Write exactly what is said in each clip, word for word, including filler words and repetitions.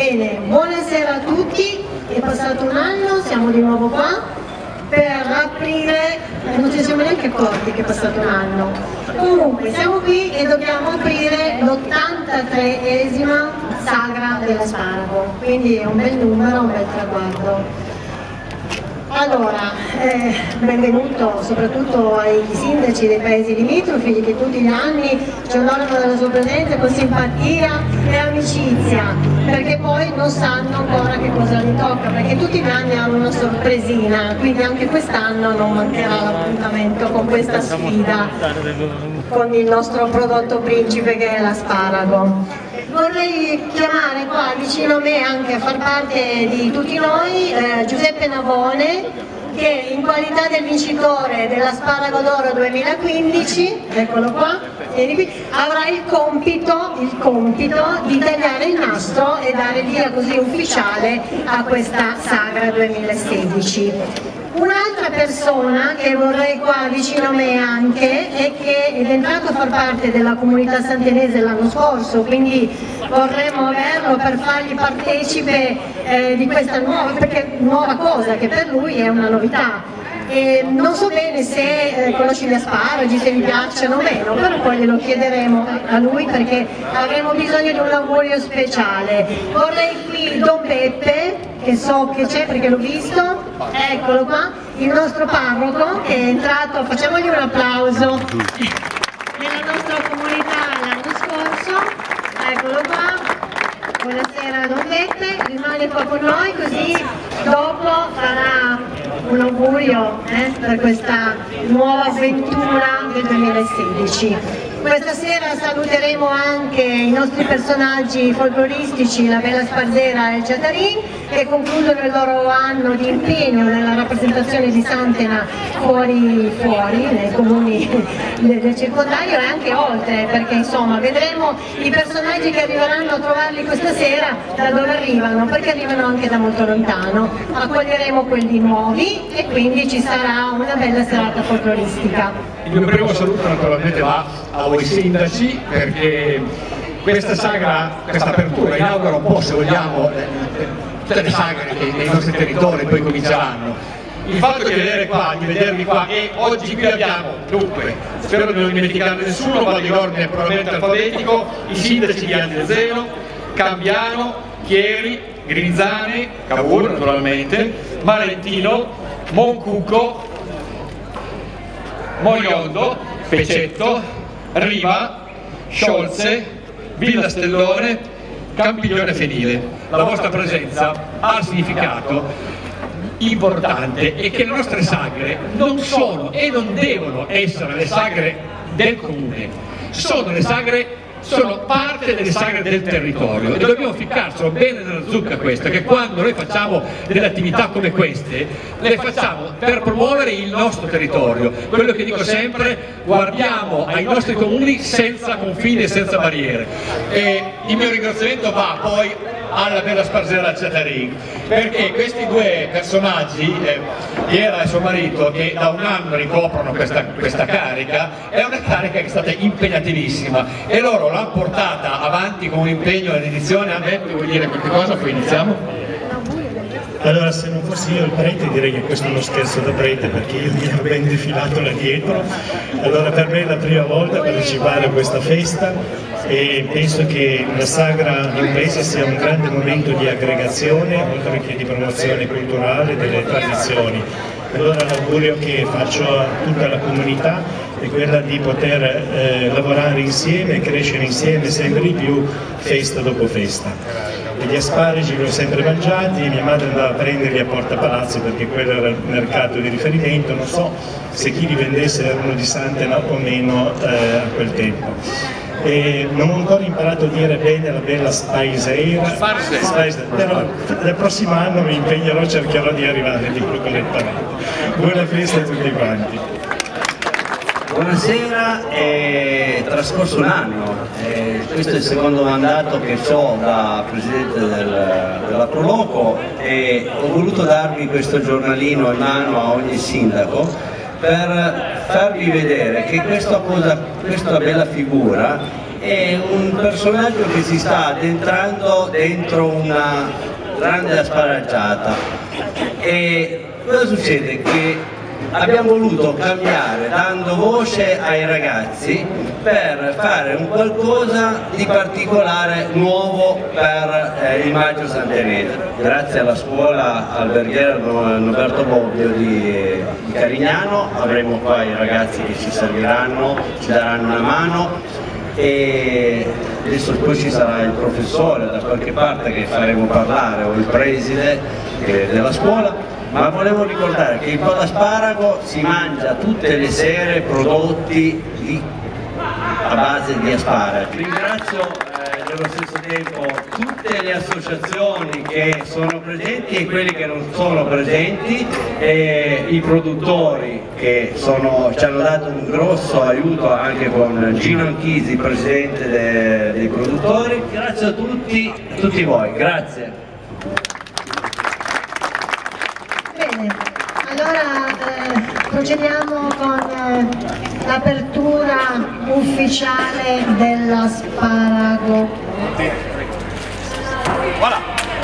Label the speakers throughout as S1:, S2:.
S1: Bene, buonasera a tutti, è passato un anno, siamo di nuovo qua per aprire, non ci siamo neanche accorti che è passato un anno. Comunque siamo qui e dobbiamo aprire l'ottantatreesima sagra dell'asparago, quindi è un bel numero, un bel traguardo. Allora, eh, benvenuto soprattutto ai sindaci dei paesi limitrofi che tutti gli anni ci onorano della sua presenza con simpatia e amicizia, perché poi non sanno ancora che cosa gli tocca, perché tutti gli anni hanno una sorpresina, quindi anche quest'anno non mancherà l'appuntamento con questa sfida, con il nostro prodotto principe che è l'asparago. Vorrei chiamare qua vicino a me anche a far parte di tutti noi eh, Giuseppe Navone, che in qualità del vincitore dell'Asparago d'Oro duemilaquindici, eccolo qua, vieni qui, avrà il compito, il compito di tagliare il nastro e dare via così ufficiale a questa sagra duemilasedici. Un'altra persona che vorrei qua vicino a me anche è che è entrato a far parte della comunità santenese l'anno scorso, quindi vorremmo averlo per fargli partecipe eh, di questa nuova, perché, nuova cosa che per lui è una novità. E non so bene se eh, conosci gli asparagi, se gli piacciono o meno, però poi glielo chiederemo a lui perché avremo bisogno di un augurio speciale. Vorrei qui Don Peppe, che so che c'è perché l'ho visto, eccolo qua, il nostro parroco che è entrato, facciamogli un applauso, nella nostra comunità l'anno scorso, eccolo qua. Buonasera Don Peppe, rimane qua con noi così dopo farà un augurio eh, per questa nuova avventura del duemilasedici. Questa sera saluteremo anche i nostri personaggi folcloristici, la Bella Sparzera e il Ciatarin, che concludono il loro anno di impegno nella rappresentazione di Santena fuori, fuori nei comuni del circondario e anche oltre, perché insomma vedremo i personaggi che arriveranno a trovarli questa sera da dove arrivano, perché arrivano anche da molto lontano. Accoglieremo quelli nuovi e quindi ci sarà una bella serata folcloristica.
S2: Il mio primo saluto naturalmente va a voi sindaci, perché questa sagra, questa apertura inaugura un po', se vogliamo, tutte le sagre che nei nostri territori poi cominceranno. Il fatto di vedere qua, di vedervi qua, e oggi qui abbiamo, dunque, spero di non dimenticare nessuno, vado in ordine probabilmente alfabetico, i sindaci di Andrezeno, Cambiano, Chieri, Grinzane, Cavour naturalmente, Marentino, Moncuco, Mogliondo, Pecetto, Riva, Sciolze, Villa Stellone, Campiglione Fenile. La vostra presenza ha significato importante e che le nostre sagre non sono e non devono essere le sagre del comune, sono le sagre, sono parte delle sagre del territorio e dobbiamo ficcarcelo bene nella zucca questa, che quando noi facciamo delle attività come queste le facciamo per promuovere il nostro territorio. Quello che dico sempre, guardiamo ai nostri comuni senza confini e senza barriere. E il mio ringraziamento va poi alla Bella Sparzera Ciatarin, perché questi due personaggi, eh, Piera e suo marito, che da un anno ricoprono questa, questa carica, è una carica che è stata impegnativissima e loro l'hanno portata avanti con un impegno all'inizione. A me vuoi dire qualche cosa? Poi iniziamo.
S3: Allora, se non fossi io il prete, direi che questo è uno scherzo da prete, perché io mi ero ben defilato là dietro. Allora, per me è la prima volta partecipare a questa festa e penso che la sagra di un paese sia un grande momento di aggregazione, oltre che di promozione culturale delle tradizioni. Allora l'augurio che faccio a tutta la comunità è quella di poter eh, lavorare insieme e crescere insieme sempre di più, festa dopo festa. E gli asparagi li ho sempre mangiati, mia madre andava a prenderli a Porta Palazzo perché quello era il mercato di riferimento, non so se chi li vendesse era uno di Santena o meno eh, a quel tempo. E non ho ancora imparato a dire bene la Bella Sparzera, però il prossimo anno mi impegnerò, cercherò di arrivare lì correttamente. Buona festa a tutti quanti.
S4: Buonasera, è trascorso un anno, eh, questo è il secondo mandato che ho da Presidente del, della Proloco e ho voluto darvi questo giornalino in mano a ogni sindaco per farvi vedere che questa, cosa, questa bella figura è è un personaggio che si sta addentrando dentro una grande asparaggiata. E cosa succede? Che abbiamo voluto cambiare dando voce ai ragazzi per fare un qualcosa di particolare, nuovo per eh, il Maggio Sant'Enese. Grazie alla scuola alberghiera Noberto Bobbio di, di Carignano avremo qua i ragazzi che ci serviranno, ci daranno una mano, e adesso poi ci sarà il professore da qualche parte che faremo parlare, o il preside eh, della scuola. Ma volevo ricordare che il podasparago si mangia tutte le sere prodotti di, a base di asparagi. Ringrazio eh, nello stesso tempo tutte le associazioni che sono presenti e quelli che non sono presenti, e i produttori che sono, ci hanno dato un grosso aiuto, anche con Gino Anchisi, presidente de, dei produttori. Grazie a tutti, a tutti voi, grazie.
S1: Bene, allora eh, procediamo con eh, l'apertura ufficiale dell'asparago.
S2: Voilà.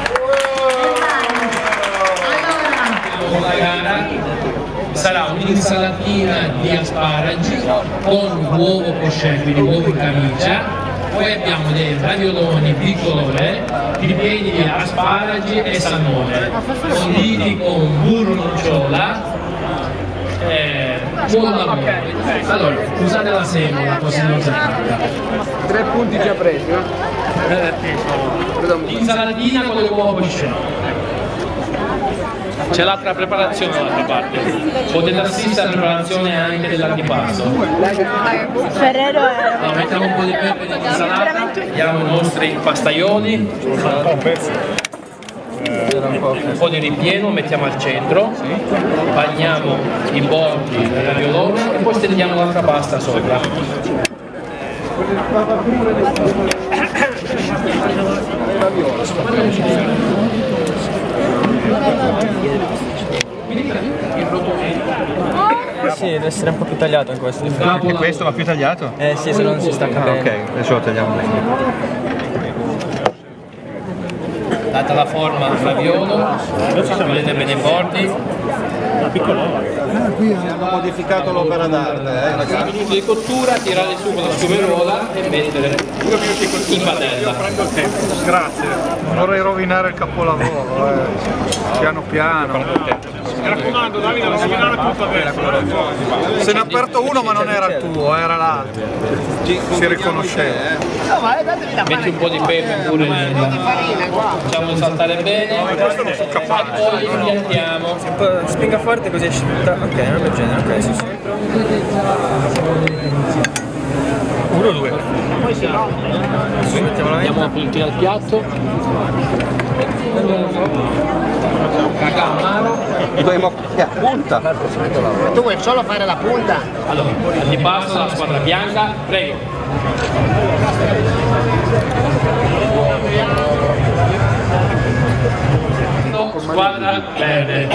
S1: Allora,
S5: La gara sarà un'insalatina di asparagi con uovo pochette, quindi uovo in camicia. Poi abbiamo dei ravioloni piccole, ripieni di asparagi e salmone, conditi con burro nocciola. Eh, buon lavoro. Allora, usate la semola così non si attacca.
S6: Tre punti già presi, eh?
S5: Insalatina con le uova pochette. C'è l'altra preparazione dall'altra parte. Potete assistere alla preparazione anche dell'antipasto.
S7: Ferrero è...
S5: Allora, mettiamo un po' di pepe di insalata, diamo i nostri pastaioli, un po' di ripieno, mettiamo al centro, bagniamo i bordi del raviolone e poi stendiamo l'altra pasta sopra.
S6: Sì, deve essere un po' più tagliato in questo.
S2: Anche questo va più tagliato?
S6: Eh sì, se non si stacca
S2: Ah,
S6: bene.
S2: ok, adesso lo tagliamo meglio.
S5: Data la forma al raviolo, vedete bene i bordi.
S8: Hanno modificato l'opera d'arte, eh, ragazzi.
S5: cinque minuti di cottura, tirare su con la schiumerola e mettere in padella.
S8: Prendo il tempo. Grazie. Non vorrei rovinare il capolavoro, eh. Piano piano. Mi raccomando, Davide, non rovinare tutto adesso. Se ne ha aperto uno ma non era il tuo, era l'altro. Si riconosceva.
S5: Metti un po' di pepe pure lì. Facciamo saltare bene e poi impiantiamo.
S6: Spinga forte così esce tutta. Ok, non è genere, ok, sì, sì.
S8: Uno o due.
S5: Diamo una puntina al piatto. Cacao amaro.
S8: Punta.
S9: Tu vuoi solo fare la punta?
S5: Allora, antipasto la squadra bianca, prego. Squadra verde.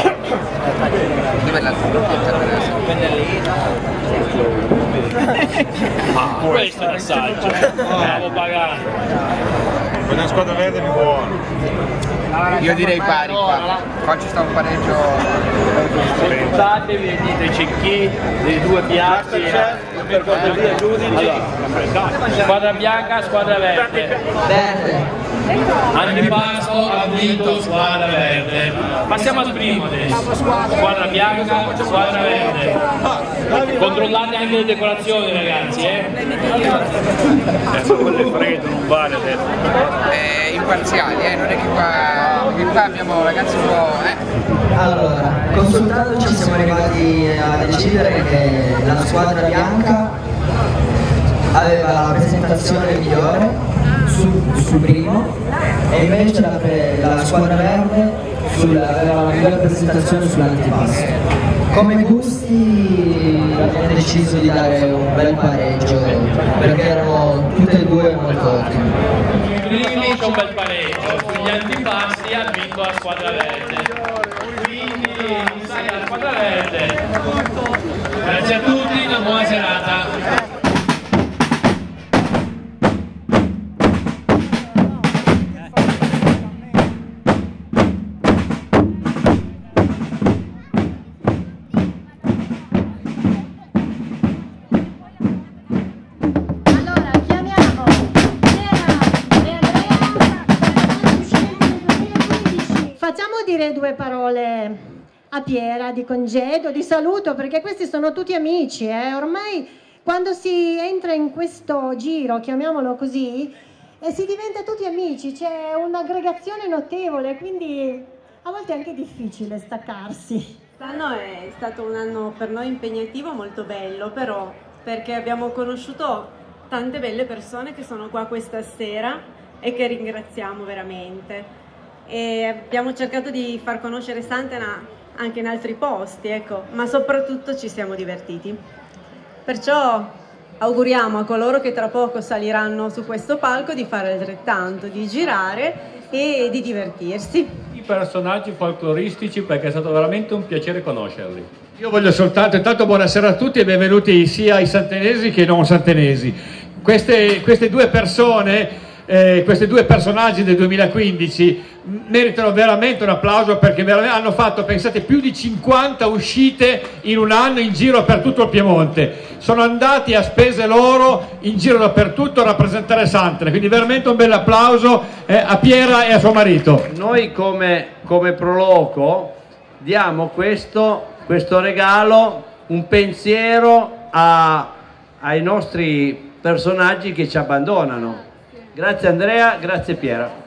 S5: Ah, questo è un assaggio. Bravo Pagano.
S8: Quella squadra verde mi buona.
S9: Io direi pari qua. Qua ci sta un pareggio.
S5: Pensatevi e dite cecchi dei due piatti.
S4: Per cortesia, giudici.
S5: Squadra bianca, squadra verde.
S7: Verde.
S5: Antipasto ha vinto squadra verde. Passiamo al primo adesso. Squadra bianca, squadra verde. Controllate anche le decorazioni ragazzi, eh?
S8: Adesso quello è freddo, non vale adesso.
S9: Eh, imparziali, eh, non è che qua, che qua abbiamo ragazzi un po', eh.
S7: Allora, consultandoci siamo arrivati a decidere che la squadra bianca aveva la presentazione migliore sul, sul primo e invece la, pre, la squadra verde sul, aveva la migliore presentazione sull'antipasto. Come gusti abbiamo deciso di dare un bel pareggio perché erano tutte e due molto ottime.
S5: Primi c'è un bel pareggio, sugli antipasti ha vinto la squadra verde. Quindi mi sa che la squadra verde. Grazie a tutti, una buona serata.
S1: Facciamo dire due parole a Piera di congedo, di saluto, perché questi sono tutti amici, eh? Ormai quando si entra in questo giro, chiamiamolo così, e si diventa tutti amici, c'è un'aggregazione notevole, quindi a volte è anche difficile staccarsi.
S10: Quest'anno è stato un anno per noi impegnativo, molto bello, però perché abbiamo conosciuto tante belle persone che sono qua questa sera e che ringraziamo veramente. E abbiamo cercato di far conoscere Santena anche in altri posti, ecco, ma soprattutto ci siamo divertiti. Perciò auguriamo a coloro che tra poco saliranno su questo palco di fare altrettanto, di girare e di divertirsi.
S2: I personaggi folcloristici, perché è stato veramente un piacere conoscerli. Io voglio soltanto, intanto buonasera a tutti e benvenuti sia ai santenesi che non santenesi. Queste, queste due persone, eh, questi due personaggi del duemilaquindici meritano veramente un applauso, perché veramente hanno fatto, pensate, più di cinquanta uscite in un anno in giro per tutto il Piemonte. Sono andati a spese loro in giro dappertutto a rappresentare Santena, quindi veramente un bel applauso eh, a Piera e a suo marito.
S4: Noi come, come Proloco diamo questo, questo regalo, un pensiero a, ai nostri personaggi che ci abbandonano. Grazie Andrea, grazie Piera.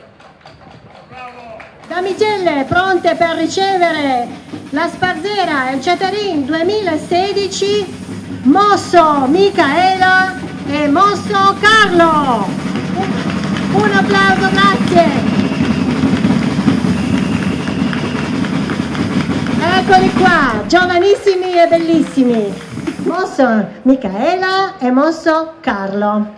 S1: Damigelle pronte per ricevere la Sparzera e il Ceterin duemilasedici, mosso Micaela e mosso Carlo. Un applauso, grazie. Eccoli qua, giovanissimi e bellissimi. Mosso Micaela e mosso Carlo.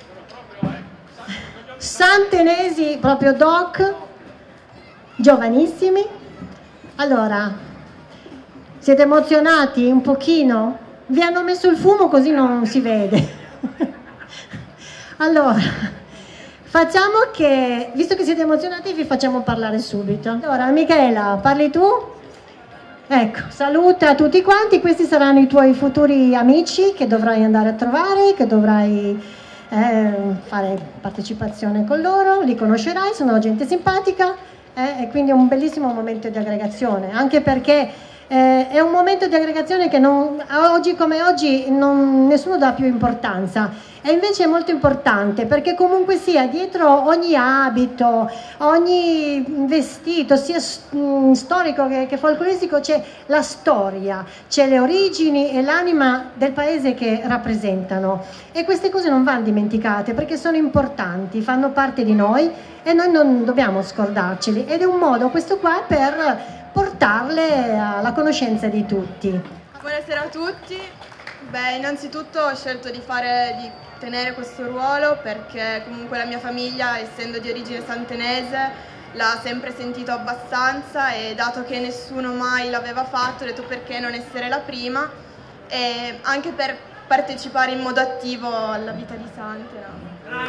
S1: Santenesi proprio doc, giovanissimi. Allora, siete emozionati un pochino? Vi hanno messo il fumo così non si vede. Allora, facciamo che, visto che siete emozionati, vi facciamo parlare subito. Allora, Micaela, parli tu? Ecco, saluta tutti quanti, questi saranno i tuoi futuri amici che dovrai andare a trovare, che dovrai eh, fare partecipazione con loro, li conoscerai, sono gente simpatica. Eh, e quindi è un bellissimo momento di aggregazione, anche perché eh, è un momento di aggregazione che non, oggi come oggi non, nessuno dà più importanza, e invece è molto importante, perché comunque sia dietro ogni abito, ogni vestito, sia mh, storico che, che folcloristico, c'è la storia, c'è le origini e l'anima del paese che rappresentano, e queste cose non vanno dimenticate perché sono importanti, fanno parte di noi e noi non dobbiamo scordarceli, ed è un modo questo qua per portarle alla conoscenza di tutti.
S11: Buonasera a tutti. Beh, innanzitutto ho scelto di fare, di tenere questo ruolo perché comunque la mia famiglia, essendo di origine santenese, l'ha sempre sentito abbastanza, e dato che nessuno mai l'aveva fatto, ho detto perché non essere la prima, e anche per partecipare in modo attivo alla vita di Santena.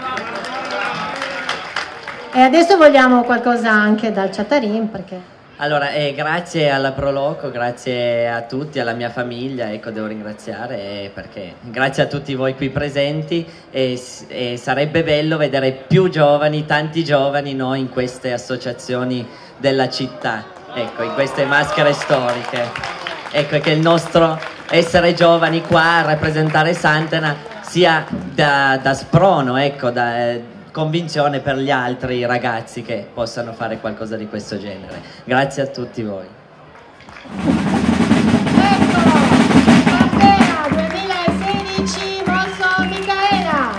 S1: E adesso vogliamo qualcosa anche dal Ceterin, perché...
S12: Allora, eh, grazie alla Proloco, grazie a tutti, alla mia famiglia, ecco, devo ringraziare eh, perché grazie a tutti voi qui presenti, e, e sarebbe bello vedere più giovani, tanti giovani, no, in queste associazioni della città, ecco, in queste maschere storiche. Ecco, che il nostro essere giovani qua a rappresentare Santena sia da, da sprono, ecco, da... Eh, convinzione per gli altri ragazzi che possano fare qualcosa di questo genere. Grazie a tutti voi.
S1: Eccolo, Sparzera duemilasedici, mosso Micaela.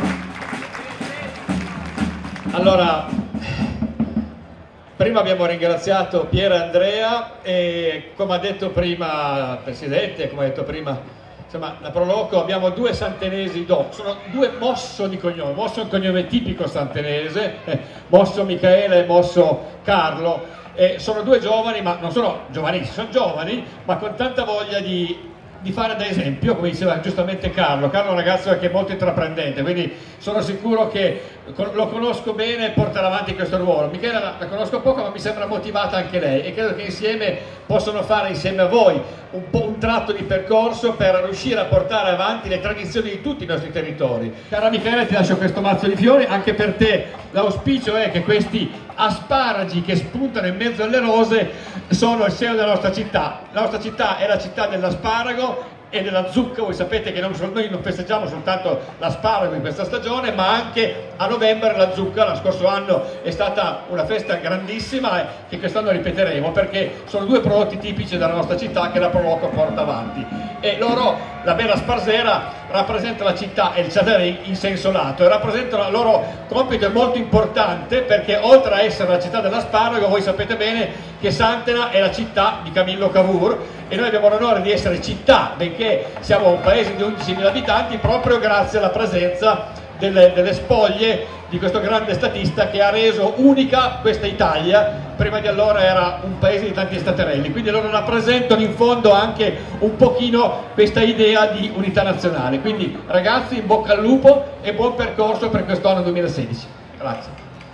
S2: Allora, prima abbiamo ringraziato Piera e Andrea, e come ha detto prima il Presidente, come ha detto prima, insomma, la Proloco, abbiamo due santenesi doc, sono due mosso di cognome. Mosso è un cognome tipico santenese, eh, mosso Micaela e mosso Carlo, eh, sono due giovani, ma non sono giovanissimi, sono giovani, ma con tanta voglia di, di fare da esempio, come diceva giustamente Carlo. Carlo è un ragazzo che è molto intraprendente, quindi sono sicuro che lo conosco bene e porterà avanti questo ruolo. Michela la, la conosco poco, ma mi sembra motivata anche lei e credo che insieme possono fare insieme a voi un po' un tratto di percorso per riuscire a portare avanti le tradizioni di tutti i nostri territori. Cara Michela, ti lascio questo mazzo di fiori, anche per te l'auspicio è che questi asparagi che spuntano in mezzo alle rose sono il segno della nostra città. La nostra città è la città dell'asparago e della zucca. Voi sapete che non, noi non festeggiamo soltanto l'asparago in questa stagione, ma anche a novembre la zucca. Lo scorso anno è stata una festa grandissima e che quest'anno ripeteremo, perché sono due prodotti tipici della nostra città che la Proloco porta avanti. E loro, la bella sparsera, rappresenta la città e il Châtelet in senso lato, e rappresentano, il loro compito è molto importante, perché oltre a essere la città dell'asparago, voi sapete bene che Santena è la città di Camillo Cavour e noi abbiamo l'onore di essere città, benché siamo un paese di undicimila abitanti, proprio grazie alla presenza delle, delle spoglie di questo grande statista che ha reso unica questa Italia. Prima di allora era un paese di tanti staterelli, quindi loro rappresentano in fondo anche un pochino questa idea di unità nazionale. Quindi ragazzi, in bocca al lupo e buon percorso per quest'anno duemilasedici. Grazie.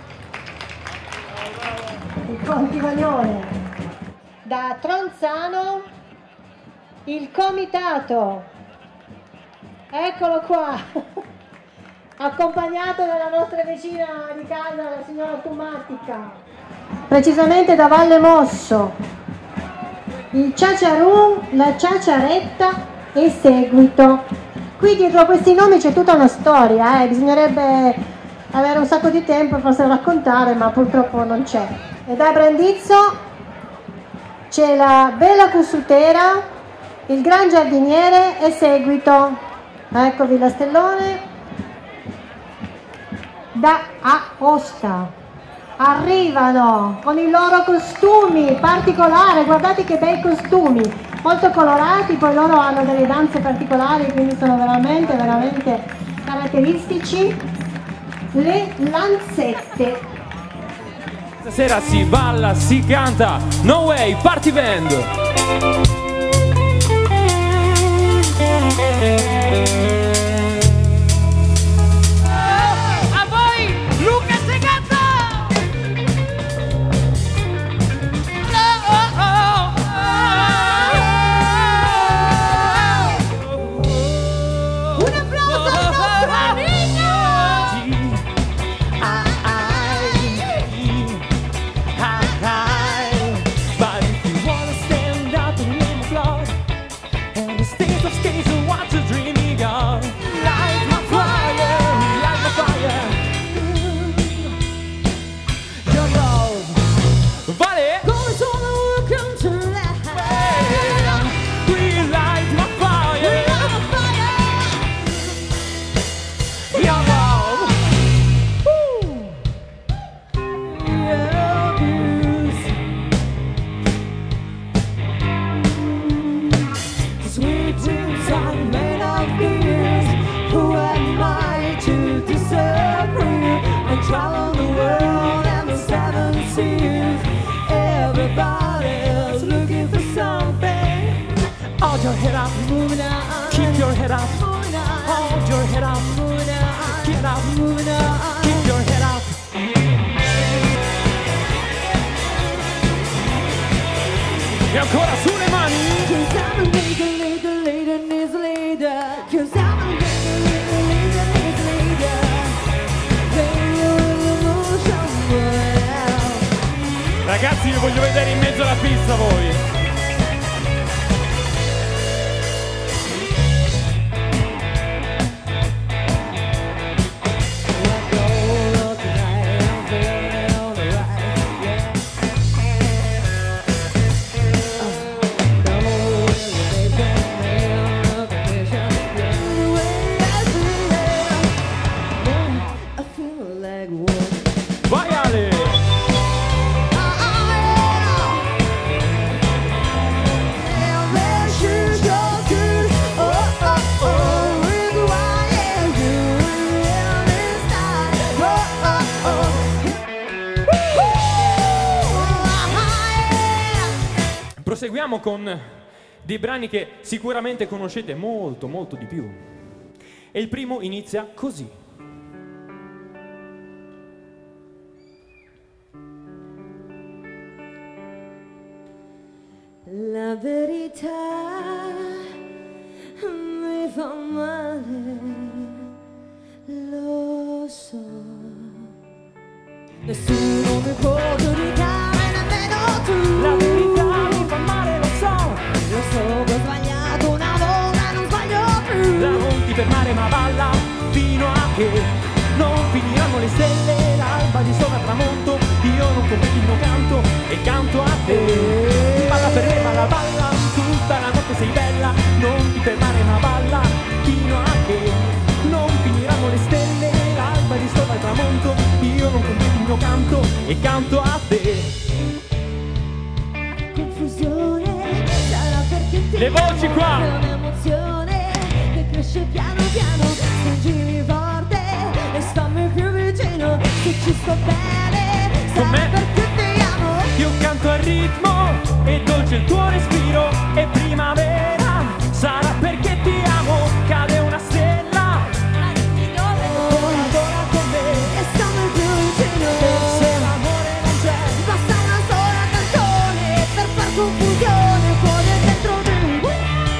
S1: Il Contivaglione. Da Tronzano il comitato, eccolo qua, accompagnato dalla nostra vicina di casa, la signora Tumatica, precisamente da Valle Mosso, il Ciaciarun, la Ciaciaretta e seguito. Qui dietro a questi nomi c'è tutta una storia, eh? Bisognerebbe avere un sacco di tempo e forse raccontare, ma purtroppo non c'è. E da Brandizzo c'è la Bella Cussutera, il Gran Giardiniere e seguito. Ecco Villa Stellone. Da Aosta arrivano con i loro costumi particolari, guardate che bei costumi, molto colorati, poi loro hanno delle danze particolari, quindi sono veramente, veramente caratteristici. Le Lanzette.
S13: Stasera si balla, si canta, No Way, Party Band.
S14: A voi Luca Segata! Un applauso al nostro Nino!
S13: But if you wanna stand up and name applaud, and the state of stage and what you're dreaming of, light my fire, light my fire. Your love, vale. Come sono welcome to life. We light my fire. We light my fire. Your love. Your views. Sweet dreams are made of tears. Who am I to disagree? And travel the world and the seven seas. Everybody's looking for something. Hold your head up, moving on. Keep your head up, moving on. Hold your head up, moving on. Get up, moving on. Keep your head up. E ancora sulle mani. Cause I'm a leader, leader, leader, needs a leader. Cause I'm a leader, leader, leader, needs a leader. Ragazzi, vi voglio vedere in mezzo alla pista voi. Vai Ale! Proseguiamo con dei brani che sicuramente conoscete molto molto di più. E il primo inizia così. La verità mi fa male, lo so. Nessuno mi può giudicare, nemmeno tu. La verità mi fa male, lo so. Lo so che ho sbagliato una volta, non sbaglio più. La non ti fermare ma balla fino a che non finiranno le stelle, l'alba di sopra tramonto. Io non completo il mio canto e canto a te. Balla per me, balla, balla, tutta la notte sei bella. Non ti fermare ma balla fino a che non finiranno le stelle, l'alba di sopra il tramonto. Io non completo il mio canto e canto a te. Confusione, sarà perché ti
S5: le voci qua.
S13: È un'emozione che cresce piano piano. Stringimi forte e stammi più vicino. Se ci sto bene, sarà perché ti amo.
S5: Io canto al ritmo e dolce il tuo respiro. È primavera, sarà perché ti amo. Cade una stella, vola, vola con me
S13: e stammi più vicino.
S5: Se l'amore non c'è,
S13: basta una sola canzone per far confusione. Cuore dentro di me.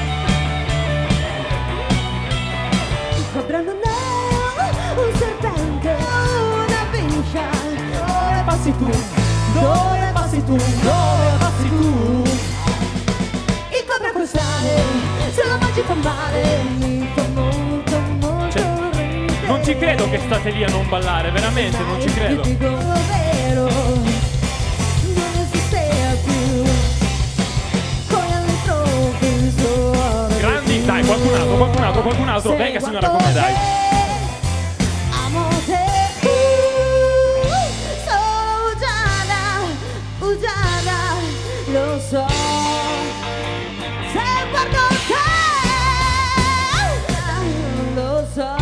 S13: Il cobra non è un serpente, una biscia. Dove passi tu? Dove passi tu? Dove passi tu? Il cobra col sale, se lo mangi fa male. Mi fa molto molto ridere.
S5: non ci credo che state lì a non ballare, veramente, non ci credo.
S13: Ti dico vero, non esiste più. Con all'improvviso.
S5: Grandi, dai, qualcun altro, qualcun altro, qualcun altro. Venga signora con me, dai.
S13: Amo te, uh, sono Ugiana, Ugiana, lo so. Se guardo te, lo so.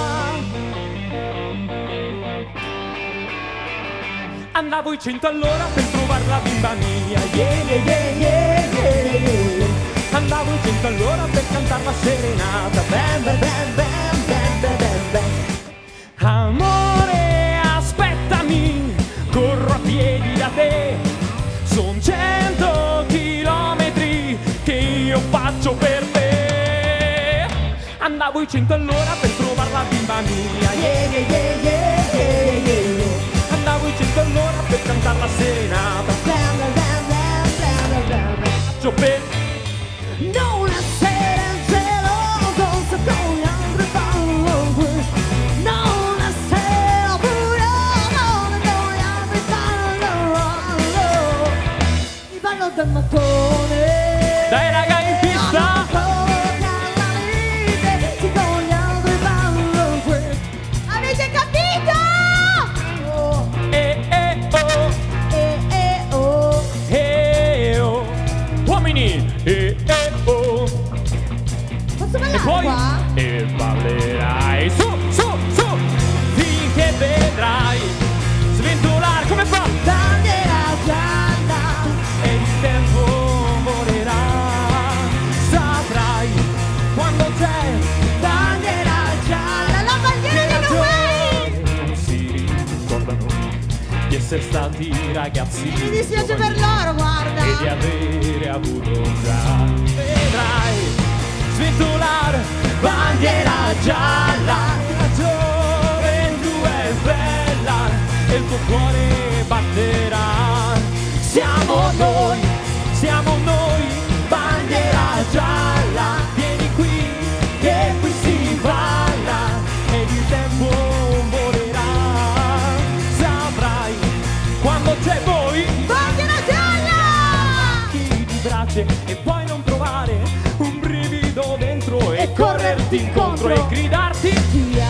S5: Andavo in cento all'ora per trovare la bimba mia, yeah, yeah, yeah, yeah, yeah, yeah. Andavo in cento all'ora per cantare la serenata, bam, bam, bam, bam, bam, bam, bam, bam. Amore, aspettami, corro a piedi da te. Son cento chilometri che io faccio per te. Andavo in cento all'ora per trovare la bimba mia, yeah, yeah, yeah, yeah, yeah, yeah. Andavo in cento all'ora per cantare la serenata, bam, bam, bam, bam, bam, bam, bam. Faccio per
S13: Non essere geloso se con gli altri parlo. Non essere pure non con gli altri parlo. Mi parlo del mattone.
S5: Dai raga, in pista!
S13: Avete capito?
S5: Eh eh oh,
S13: Eh eh oh.
S5: eh oh. Uomini, eh eh oh.
S13: Posso ballare
S5: E poi
S13: qua?
S5: e ballerai su, su, su, finché vedrai sventolare come fa
S13: Bandiera gialla
S5: e il tempo volerà. Saprai quando c'è
S13: bandiera gialla, la bandiera di Uruguay.
S5: non si ricordano di essere stati ragazzi.
S13: Mi dispiace per loro, guarda.
S5: E di avere avuto già. Vedrai sventolare bandiera gialla. La gioventù è bella e il tuo cuore batterà. Siamo noi, siamo noi, bandiera gialla. Vieni qui, che qui si balla ed il tempo volerà. Saprai quando c'è voi
S13: Bandiera gialla.
S5: chi ti brace e puoi non trovare un brivido dentro e correrti incontro e gridarti
S13: Ti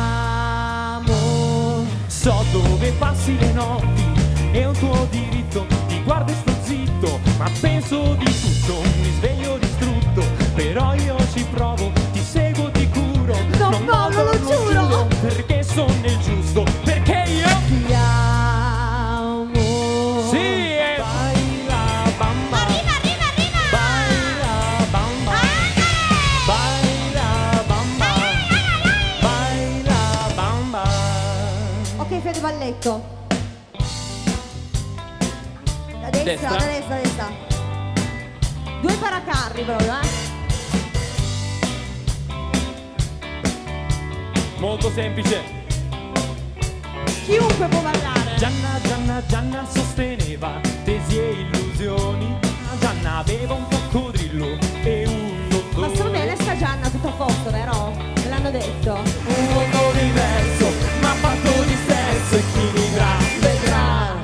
S13: amo.
S5: so dove passi le notti, è un tuo diritto, ti guardo e sto zitto, ma penso di tutto, mi sveglio distrutto, però io ci provo, ti seguo, ti curo,
S13: Non mollo, lo giuro.
S5: perché sono nel giusto, perché io
S13: Ti amo.
S5: sì e baila bamba.
S13: Arriva, arriva, arriva.
S5: Baila bamba, baila bamba, baila bamba.
S13: Ok, Fede balletto. Da destra,
S5: Destra.
S13: da destra, da destra.
S15: Due paracarri proprio, eh.
S16: Molto semplice.
S15: Chiunque può ballare.
S16: Gianna, Gianna, Gianna sosteneva tesi e illusioni. Gianna aveva un coccodrillo e un dottore.
S15: Ma sta bene sta Gianna, tutto a posto, vero? Me l'hanno detto.
S16: Un mondo diverso, ma fatto di sesso e chi vivrà vedrà.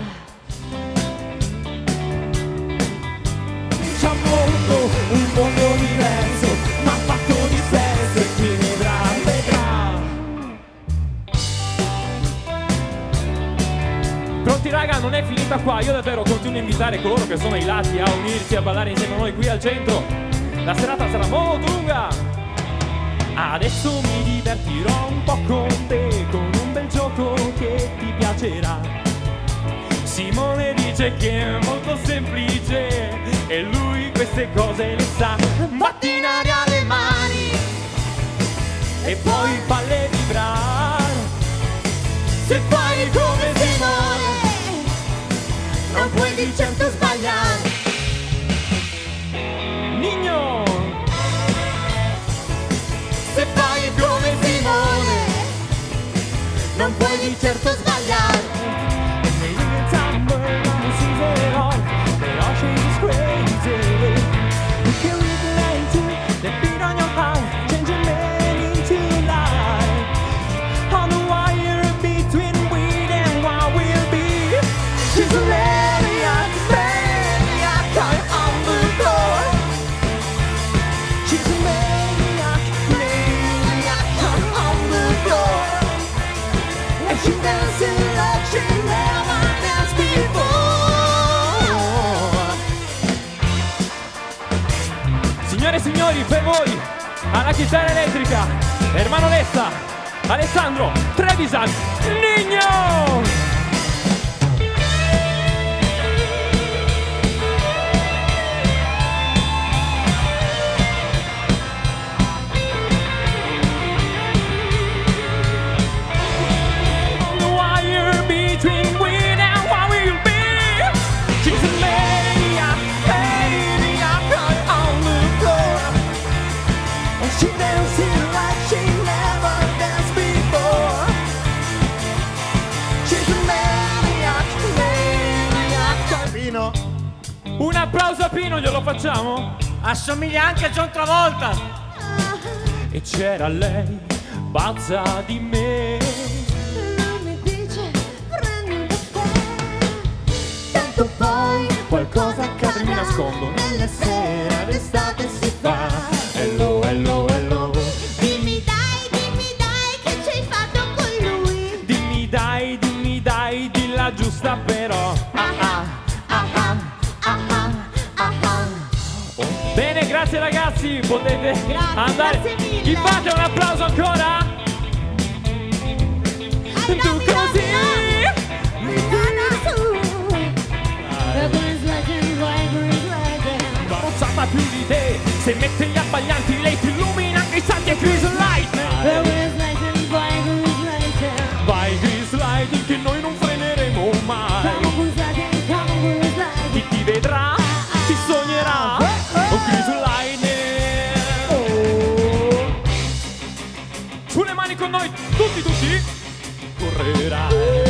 S16: C'è un mondo, un mondo diverso, ma fatto di sesso e chi vivrà vedrà. Pronti raga, non è finita qua, io davvero continuo a invitare coloro che sono ai lati a unirsi a ballare insieme a noi qui al centro. La serata sarà molto lunga. Adesso mi divertirò un po' con te, con un bel gioco che ti piacerà. Simone dice che è molto semplice e lui queste cose le sa. Batti in aria le mani e poi falle vibrare. Se fai come Simone non puoi di certo sbagliare. Nigno, se fai come Simone non puoi di certo sbagliare. Signore e signori, per voi, alla chitarra elettrica, Ermano Lessa, Alessandro Trevisan, Nigno! Un applauso a Pino, glielo facciamo? Assomiglia anche a John Travolta. E c'era lei, pazza di me.
S15: Non mi dice prendi un caffè, tanto poi
S16: Qualcosa accade, mi nascondo.
S15: nella sera d'estate si fa.
S16: Hello, hello, hello.
S15: Dimmi dai, dimmi dai che ci hai fatto con lui.
S16: Dimmi dai, dimmi dai, dilla giusta però. Ah ah, ah ah, ah ah, ah ah. Bene, grazie ragazzi, potete andare.
S15: grazie mille.
S16: Gli fate un applauso ancora? Tu così. Mozzata più di te, se mette gli abbaglianti lei ti illumina anche i santi e Chris Light. Vai Chris Light che noi non freneremo mai. Chi ti vedrà, ti sognerà. Oh Chris Light. Sulle mani con noi, tutti tutti. Correrai.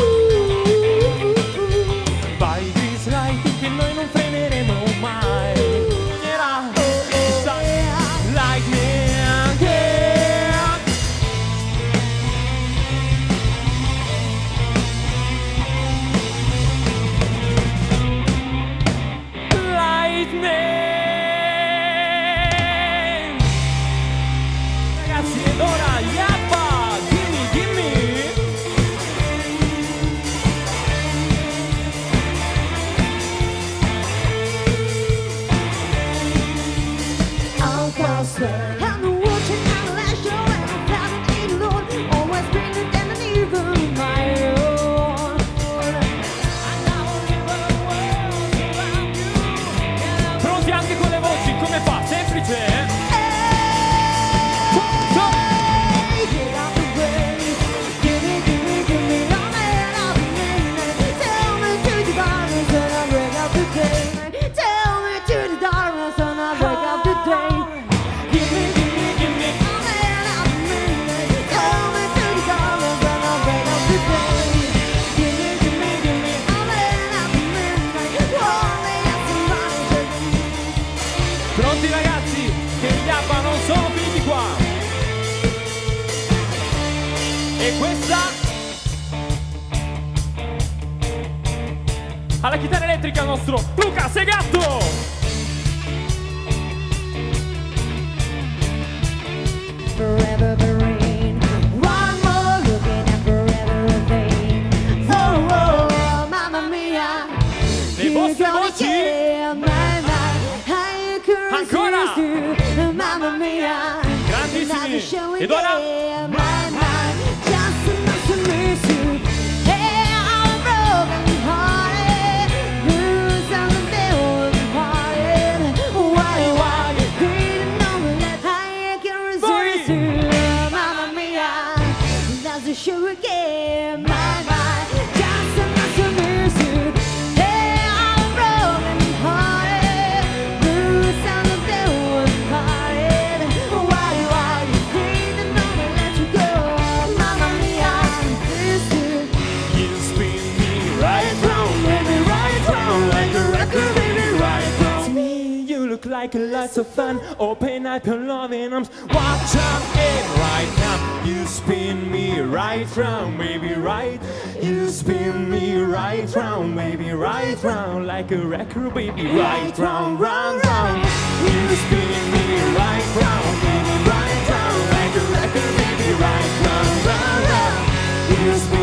S16: Vai Chris Light che noi non freneremo mai. Sognerà. Lightning, yeah. Lightning. Ragazzi, ed ora Yappa, gimme, gimme.
S15: I'll prosper. I'm watching my last show and I'm found it alone. Always bigger than an even my own.
S16: Pronti anche con le voci, come fa? Semplice, eh?
S15: Get out the way. Give me, give me, give me all that I've been. Tell me to the darkness and I break out the game. Tell me to the darkness and I break
S16: E questa alla chitarra elettrica il nostro Luca Segatto.
S15: Forever the rain. One more looking at forever a vain. Oh, oh, mamma mia.
S16: Le vostre voci. Ancora.
S15: Mamma mia.
S16: Grandissimi. Ed ora
S15: sure again, my mind, just enough to miss you. Hey, I'm broken hearted, blue sound of the one parted. Why, why you didn't know to let you go, Mamma Mia, miss you.
S16: You spin me right round, baby, right round, like a record, baby, right round.
S15: To me,
S16: you look like a lot of fun. Open up your loving arms, watch out, and right now. You spin me right round, baby, right. You spin me right round, baby, right round, like a record, baby, right round, round, round. You spin me right round, baby, right round, like a record, baby, right round, round, round. You spin